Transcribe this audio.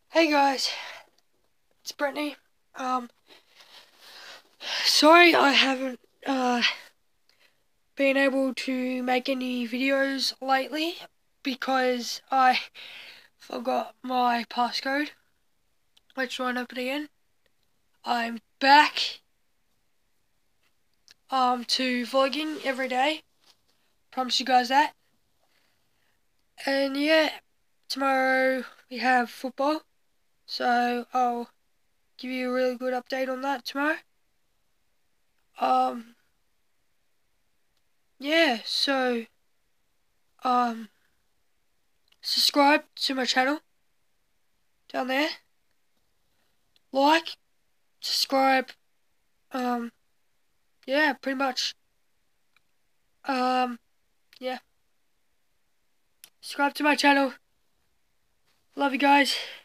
Hey guys, it's Brittany. Sorry I haven't been able to make any videos lately because I forgot my passcode. Let's try and open it again. I'm back to vlogging every day. Promise you guys that. And yeah, tomorrow we have football, so I'll give you a really good update on that tomorrow. Um, yeah, so subscribe to my channel down there. Like, subscribe, yeah, pretty much. Yeah. Subscribe to my channel. Love you guys.